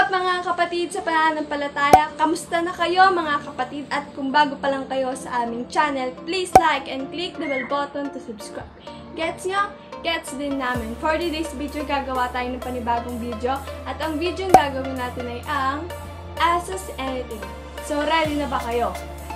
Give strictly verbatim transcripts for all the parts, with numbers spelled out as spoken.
up mga kapatid sa pananampalataya? Kamusta na kayo mga kapatid? At kung bago pa lang kayo sa aming channel, please like and click the bell button to subscribe. Gets nyo? Gets din namin. For today's video, gagawa tayo ng panibagong video. At ang video yung gagawin natin ay ang Ask Us Anything. So, ready na ba kayo?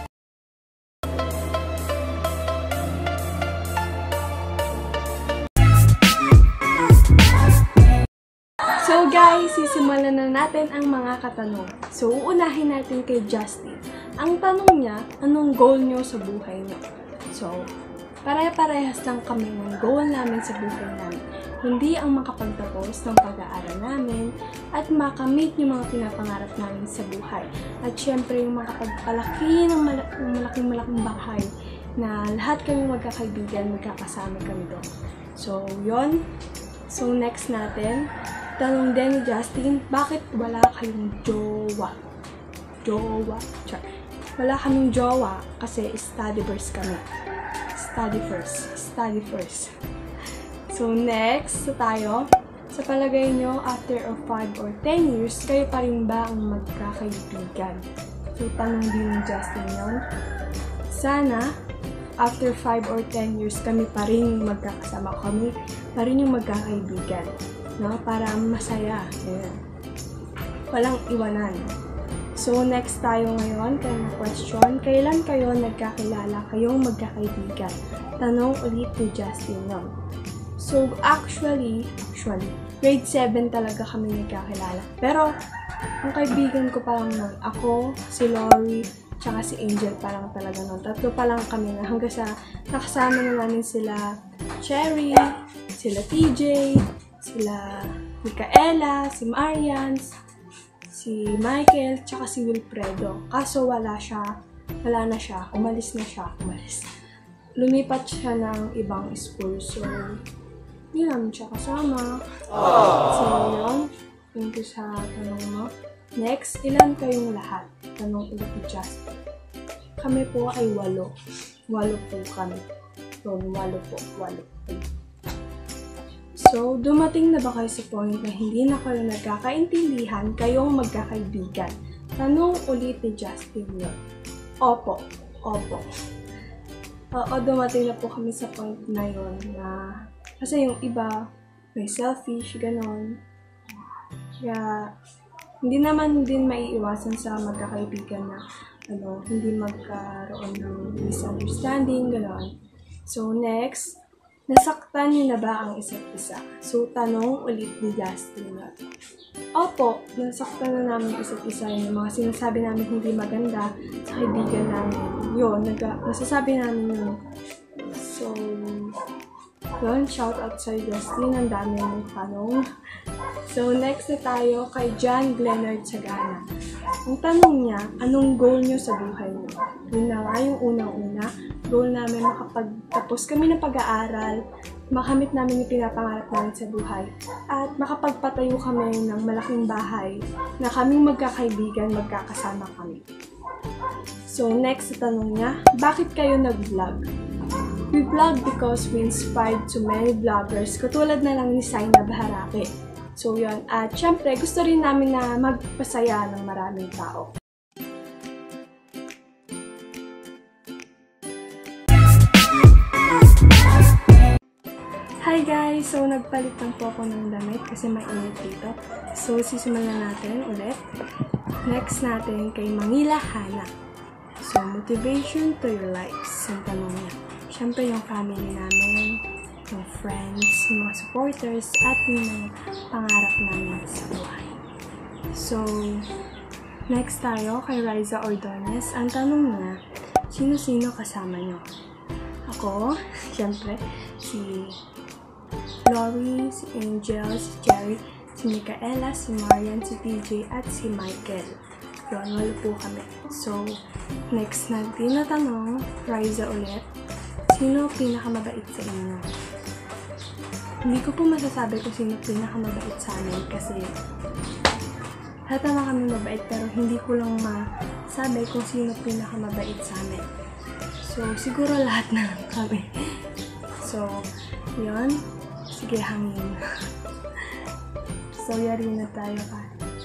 So guys, sisimulan na natin ang mga katanungan. So, uunahin natin kay Justin. Ang tanong niya, anong goal niyo sa buhay niyo? So, pare-parehas lang kami ng goal namin sa buhay namin. Hindi ang makapagtapos ng pag-aaral namin at makamit yung mga pinapangarap namin sa buhay. At syempre, yung makapagpalaki ng malaking-malaking bahay na lahat kami magkakaibigan, magkakasama kami doon. So, yon. So, next natin, tanong din ni Justin, bakit wala kayong jowa? Jowa. Char. Wala kaming jowa kasi study first kami. Study first. Study first. So, next, so tayo. Sa palagay nyo, after of five or ten years, kayo pa rin ba ang magkakaibigan? So, tanong din ni Justin yun. Sana, after five or ten years, kami pa rin magkakasama. Kami pa rin yung magkakaibigan. No? Para masaya. Ayan. Walang iwanan. So, next tayo ngayon, kaya na question, kailan kayo nagkakilala kayong magkakaibigan? Tanong ulit ni Justin no? So, actually, actually, grade seven talaga kami nagkakilala. Pero, ang kaibigan ko pa lang nun, ako, si Lori, tsaka si Angel pa lang talaga nun. Tatlo pa lang kami na hanggang sa nakasama na namin sila Cherry, sila T J, sila Micaela, si Marian, si Michael, tsaka si Wilfredo. Kaso wala siya, wala na siya, umalis na siya, umalis. Lumipat siya ng ibang school, so hindi namin siya kasama. So yun, thank you sa tanong mo. Next, ilan kayong lahat? Tanong ulit ni Justin. Kami po ay walo. Walo po kami. So, walo po, walo po. So, dumating na ba kayo sa point na hindi na kayo nagkakaintindihan, kayong magkakaibigan? Tanong ulit ni Justin yun. Opo. Opo. Oo, dumating na po kami sa point na yun na kasi yung iba may selfish, ganon. Kaya, hindi naman din maiiwasan sa magkakaibigan na ano, hindi magkaroon ng misunderstanding, ganon. So, next, nasaktan niyo na ba ang isa't isa? So, tanong ulit ni Justin na. Opo, nasaktan na namin isa't isa yung mga sinasabi namin hindi maganda sa kaibigan namin. Yun, nag- nasasabi namin yun. So, yun, shout out sa Justin. Ang dami ng tanong. So, next na tayo kay John Glenard Sagana. Ang tanong niya, anong goal niyo sa buhay niyo? Yun na nga yung unang-una. Goal namin makapagtapos kami ng pag-aaral, makamit namin yung pinapangarap namin sa buhay, at makapagpatayo kami ng malaking bahay na kaming magkakaibigan, magkakasama kami. So, next na tanong niya, bakit kayo nag-vlog? We vlog because we inspired to many vloggers, katulad na lang ni Saina Baharake. So, yun. At syempre, gusto rin namin na magpasaya ng maraming tao. Hi guys! So, nagpalit lang po ako ng damit kasi mainit dito. So, sisimulan natin ulit. Next natin kay Mangila Hana. So, motivation to your lives. Yung tanong niya. Siyempre, yung family namin, yung friends, yung mga supporters, at yung mga pangarap namin sa buhay. So, next tayo kay Riza Ordonez. Ang tanong niya, sino-sino kasama niyo? Ako, siyempre, si Lori, si Angel, si Jerry, si Micaela, si Marian, si T J, at si Michael. Yun, wala po kami. So, next natin na tanong, Riza ulit, sino pinakamabait sa inyo? Hindi ko po masasabi kung sino pinakamabait sa amin kasi lahat naman kami mabait pero hindi ko lang masabi kung sino pinakamabait sa amin. So, siguro lahat na lang kami. So, yun. Sige, hangin. So, yari na tayo ka.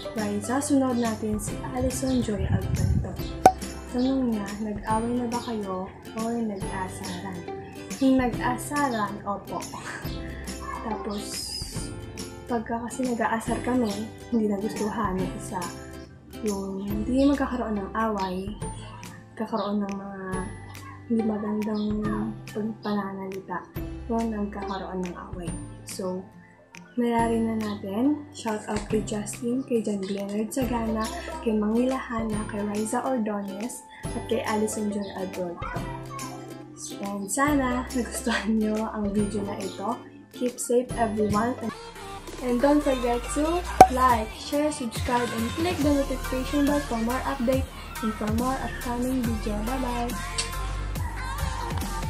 Riza. Sunod natin si Alison Joy Alberto. Tanong niya, nag-away na ba kayo or nag-asaran? Yung nag-asaran, opo. Tapos, pagka kasi nag-aasar kami, hindi nagustuhan ng isa. Yung hindi magkakaroon ng away, kakaroon ng mga hindi magandang pagpananalita, yung nagkakaroon ng away. So, mayari na natin, shout out kay Justin, kay John Glenard Sagana, kay Mangila Hana, kay Riza Ordonez, at kay Alison Joy Alberto. And sana nagustuhan nyo ang video na ito. Keep safe everyone. And don't forget to like, share, subscribe, and click the notification bell for more updates and for more upcoming video. Bye-bye!